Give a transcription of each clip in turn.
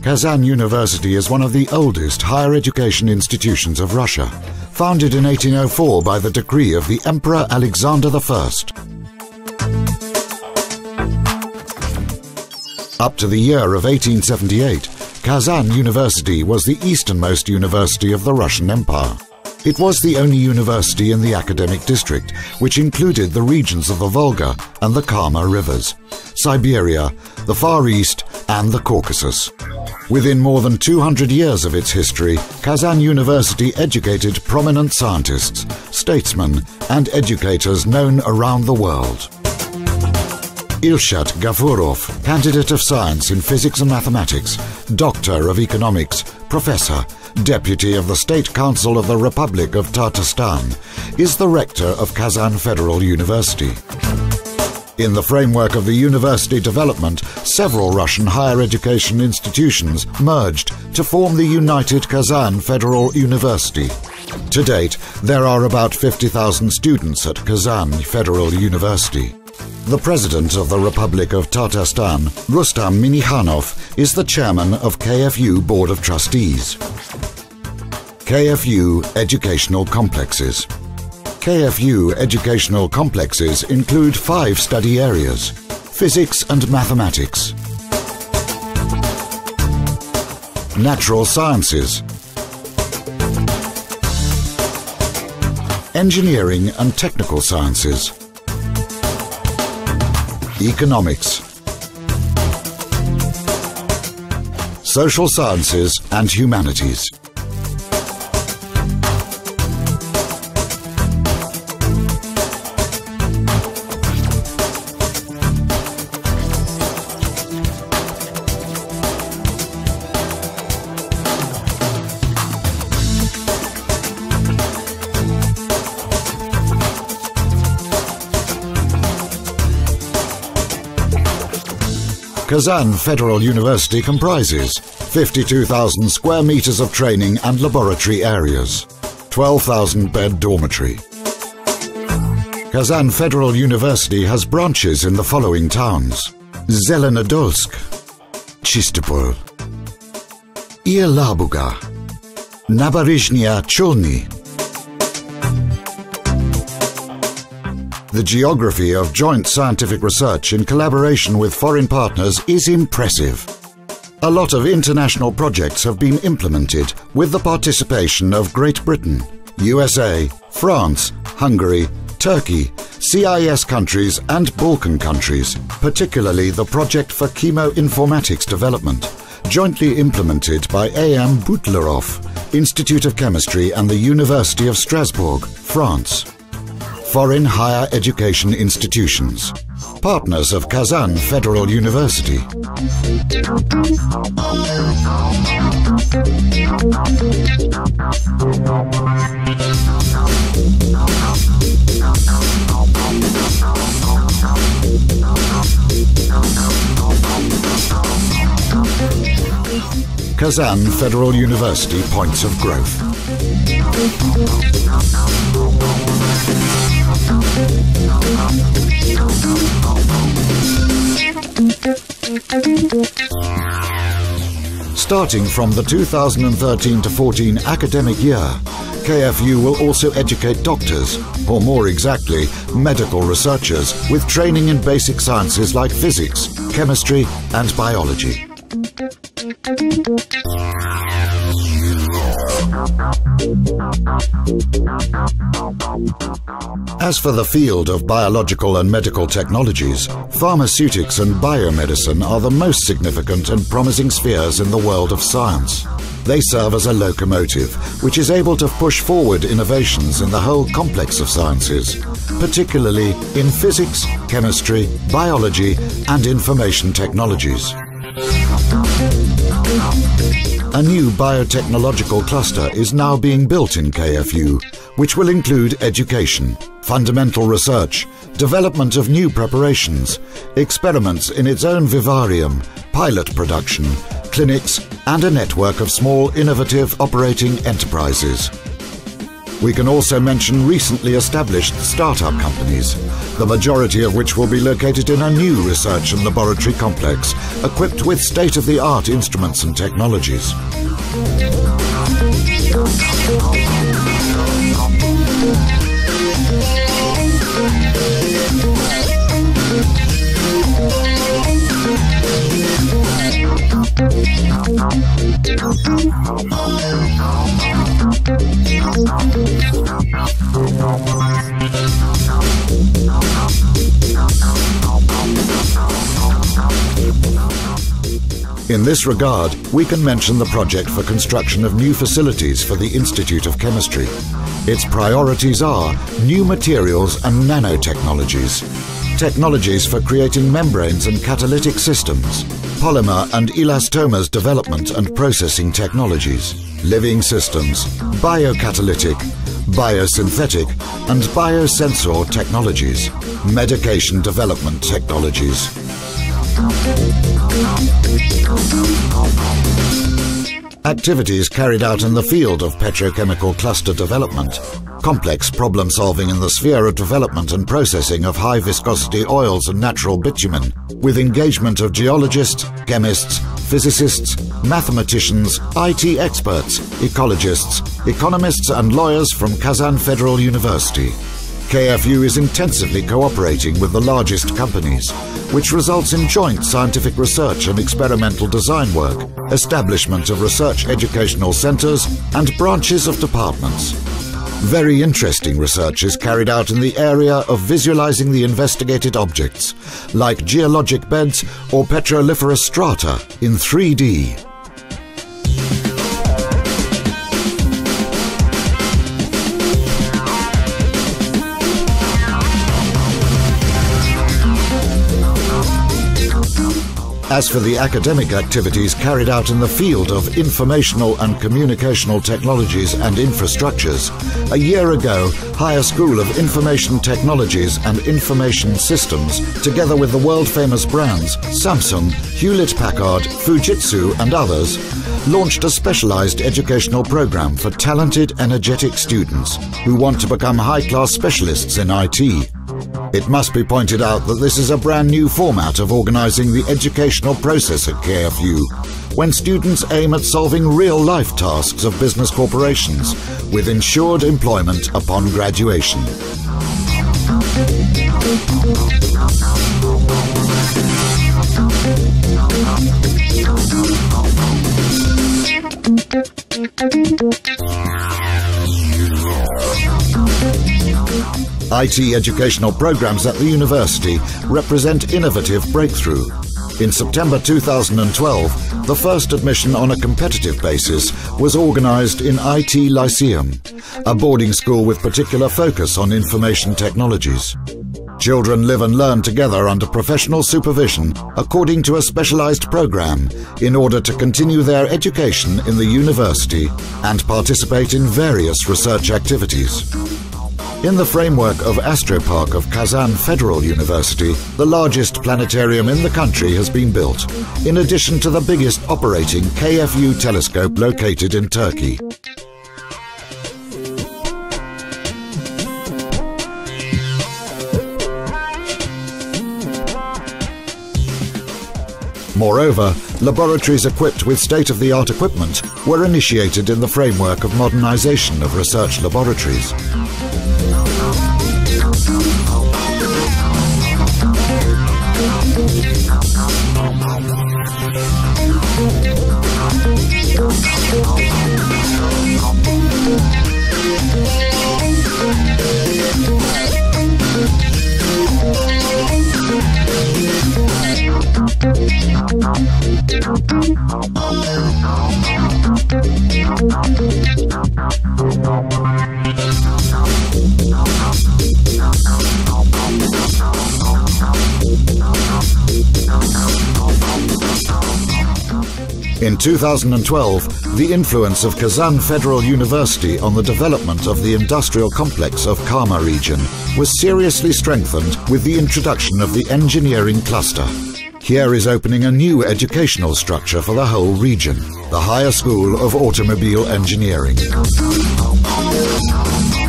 Kazan University is one of the oldest higher education institutions of Russia, founded in 1804 by the decree of the Emperor Alexander I. Up to the year of 1878, Kazan University was the easternmost university of the Russian Empire. It was the only university in the academic district, which included the regions of the Volga and the Kama rivers, Siberia, the Far East, and the Caucasus. Within more than 200 years of its history, Kazan University educated prominent scientists, statesmen, and educators known around the world. Ilshat Gafurov, candidate of science in physics and mathematics, doctor of economics, professor, deputy of the State Council of the Republic of Tatarstan, is the rector of Kazan Federal University. In the framework of the university development, several Russian higher education institutions merged to form the United Kazan Federal University. To date, there are about 50,000 students at Kazan Federal University. The President of the Republic of Tatarstan, Rustam Minikhanov, is the chairman of KFU Board of Trustees. KFU Educational Complexes. KFU educational complexes include 5 study areas: physics and mathematics, natural sciences, engineering and technical sciences, economics, social sciences and humanities. Kazan Federal University comprises 52,000 square meters of training and laboratory areas, 12,000 bed dormitory. Kazan Federal University has branches in the following towns: Zelenodolsk, Chistopol, Yelabuga, Naberezhnye Cholny. The geography of joint scientific research in collaboration with foreign partners is impressive. A lot of international projects have been implemented with the participation of Great Britain, USA, France, Hungary, Turkey, CIS countries and Balkan countries, particularly the project for chemoinformatics development, jointly implemented by A.M. Butlerov, Institute of Chemistry and the University of Strasbourg, France. Foreign higher education institutions, partners of Kazan Federal University. Kazan Federal University Points of Growth. Starting from the 2013-14 academic year, KFU will also educate doctors, or more exactly, medical researchers, with training in basic sciences like physics, chemistry, and biology. As for the field of biological and medical technologies, pharmaceutics and biomedicine are the most significant and promising spheres in the world of science. They serve as a locomotive, which is able to push forward innovations in the whole complex of sciences, particularly in physics, chemistry, biology, and information technologies. A new biotechnological cluster is now being built in KFU, which will include education, fundamental research, development of new preparations, experiments in its own vivarium, pilot production, clinics, and a network of small innovative operating enterprises. We can also mention recently established startup companies, the majority of which will be located in a new research and laboratory complex, equipped with state-of-the-art instruments and technologies. In this regard, we can mention the project for construction of new facilities for the Institute of Chemistry. Its priorities are new materials and nanotechnologies, technologies for creating membranes and catalytic systems, polymer and elastomers development and processing technologies, living systems, biocatalytic, biosynthetic and biosensor technologies, medication development technologies. Activities carried out in the field of petrochemical cluster development, complex problem solving in the sphere of development and processing of high viscosity oils and natural bitumen, with engagement of geologists, chemists, physicists, mathematicians, IT experts, ecologists, economists and lawyers from Kazan Federal University. KFU is intensively cooperating with the largest companies, which results in joint scientific research and experimental design work, establishment of research educational centers and branches of departments. Very interesting research is carried out in the area of visualizing the investigated objects, like geologic beds or petroliferous strata in 3D. As for the academic activities carried out in the field of informational and communicational technologies and infrastructures, a year ago, Higher School of Information Technologies and Information Systems, together with the world-famous brands Samsung, Hewlett-Packard, Fujitsu and others, launched a specialized educational program for talented, energetic students who want to become high-class specialists in IT. It must be pointed out that this is a brand new format of organizing the educational process at KFU, when students aim at solving real-life tasks of business corporations with ensured employment upon graduation. IT educational programs at the university represent innovative breakthrough. In September 2012, the first admission on a competitive basis was organized in IT Lyceum, a boarding school with particular focus on information technologies. Children live and learn together under professional supervision according to a specialized program in order to continue their education in the university and participate in various research activities. In the framework of Astropark of Kazan Federal University, the largest planetarium in the country has been built, in addition to the biggest operating KFU telescope located in Turkey. Moreover, laboratories equipped with state-of-the-art equipment were initiated in the framework of modernization of research laboratories. In 2012, the influence of Kazan Federal University on the development of the industrial complex of Kama region was seriously strengthened with the introduction of the engineering cluster. Here is opening a new educational structure for the whole region, the Higher School of Automobile Engineering.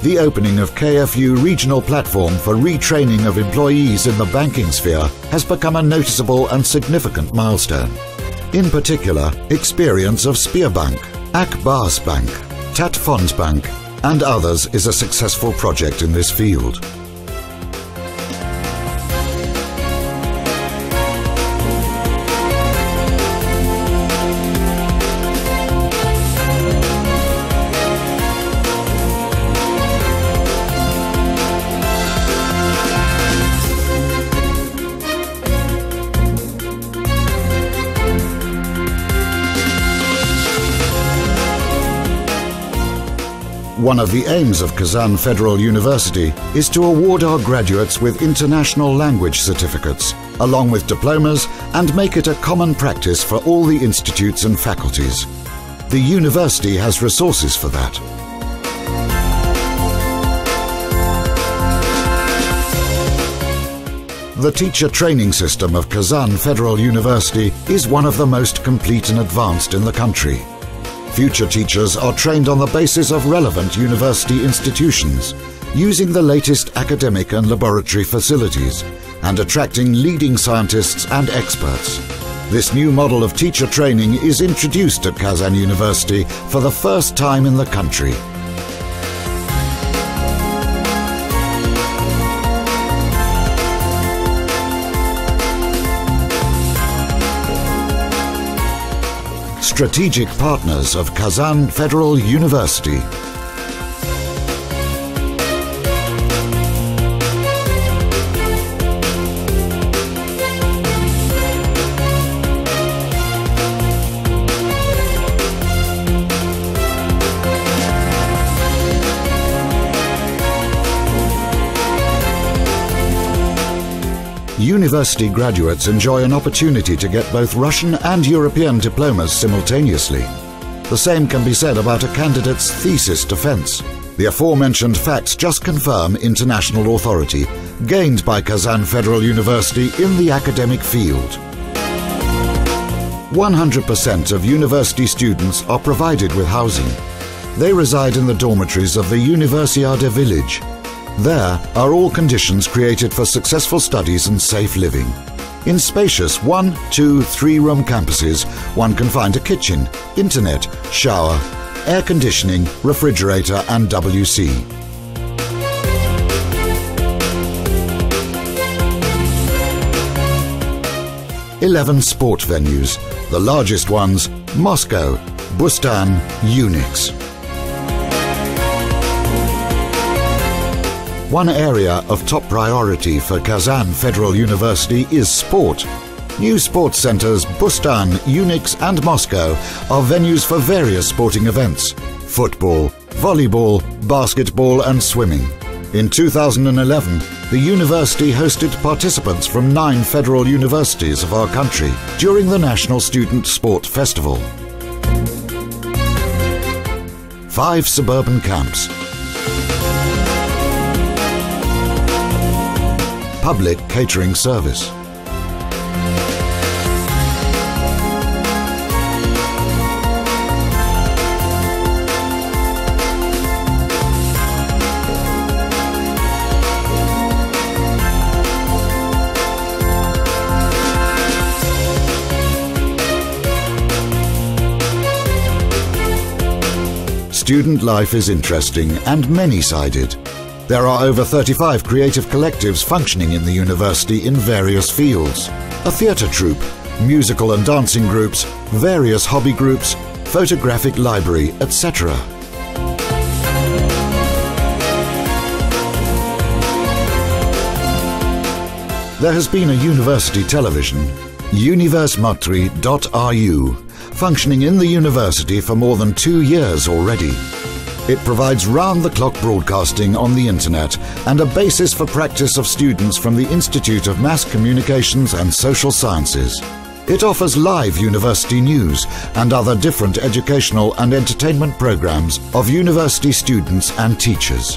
the opening of KFU regional platform for retraining of employees in the banking sphere has become a noticeable and significant milestone. In particular, experience of Spearbank, Akbars Bank, Tat Fondsbank and others is a successful project in this field. One of the aims of Kazan Federal University is to award our graduates with international language certificates, along with diplomas, and make it a common practice for all the institutes and faculties. The university has resources for that. The teacher training system of Kazan Federal University is one of the most complete and advanced in the country. Future teachers are trained on the basis of relevant university institutions, using the latest academic and laboratory facilities, and attracting leading scientists and experts. This new model of teacher training is introduced at Kazan University for the first time in the country. Strategic partners of Kazan Federal University. University graduates enjoy an opportunity to get both Russian and European diplomas simultaneously. The same can be said about a candidate's thesis defense. The aforementioned facts just confirm international authority gained by Kazan Federal University in the academic field. 100% of university students are provided with housing. They reside in the dormitories of the Universiade Village. There are all conditions created for successful studies and safe living. In spacious 1, 2, 3-room campuses, one can find a kitchen, internet, shower, air conditioning, refrigerator and WC. "11 sport venues, the largest ones, Moscow, Bustan, Unix. One area of top priority for Kazan Federal University is sport. New sports centers Bustan, Unix and Moscow are venues for various sporting events: football, volleyball, basketball and swimming. In 2011, the university hosted participants from 9 federal universities of our country during the National Student Sport Festival. 5 suburban camps. Public catering service. Student life is interesting and many-sided. There are over 35 creative collectives functioning in the university in various fields. A theatre troupe, musical and dancing groups, various hobby groups, photographic library, etc. There has been a university television, universmatri.ru, functioning in the university for more than 2 years already. It provides round-the-clock broadcasting on the internet and a basis for practice of students from the Institute of Mass Communications and Social Sciences. It offers live university news and other different educational and entertainment programs of university students and teachers.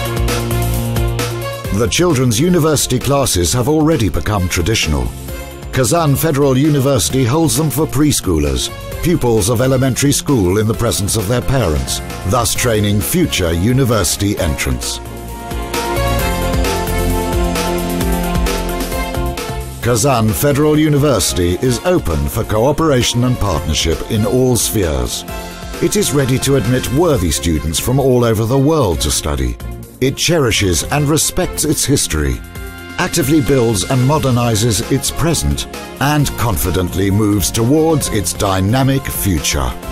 The children's university classes have already become traditional. Kazan Federal University holds them for preschoolers, pupils of elementary school in the presence of their parents, thus training future university entrants. Kazan Federal University is open for cooperation and partnership in all spheres. It is ready to admit worthy students from all over the world to study. It cherishes and respects its history, actively builds and modernizes its present, and confidently moves towards its dynamic future.